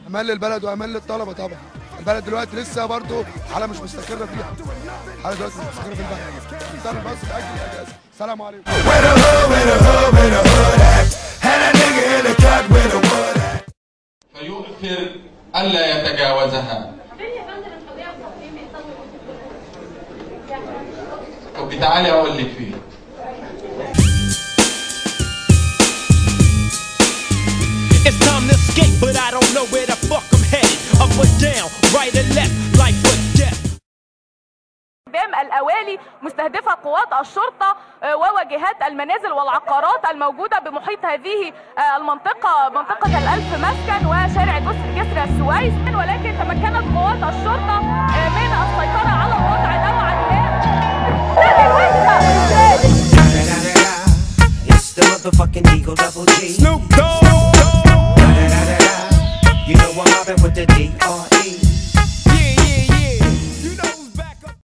امان للبلد وامان للطلبه طبعا. البلد دلوقتي لسه برضه حاله مش مستقره فيها، حاله دلوقتي مش مستقره في البلد. الطالب بس باجل الاجازه. السلام عليكم. فيؤثر الا يتجاوزها. طب تعالي اقول لك فيه. It's time to escape, but I don't know where the fuck I'm headed. Up or down, right or left, life or death. الأوالي مستهدفة قوات الشرطة وواجهات المنازل والعقارات الموجودة بمحيط هذه المنطقة، منطقة الألف مسكن وشارع جسر السويس، ولكن تمكنت قوات الشرطة من السيطرة على الوضع نوعا ما. It's the motherfucking Eagle Double G. Snoop Dogg. You know I'm mobbing with the D.R.E.